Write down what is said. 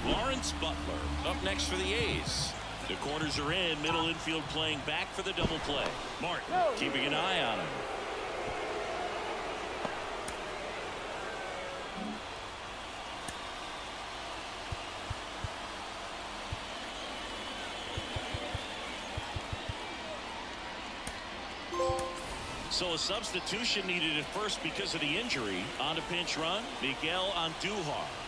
Lawrence Butler up next for the A's. The corners are in. Middle infield playing back for the double play. Martin keeping an eye on him. So a substitution needed at first because of the injury. On a pinch run, Miguel Andujar.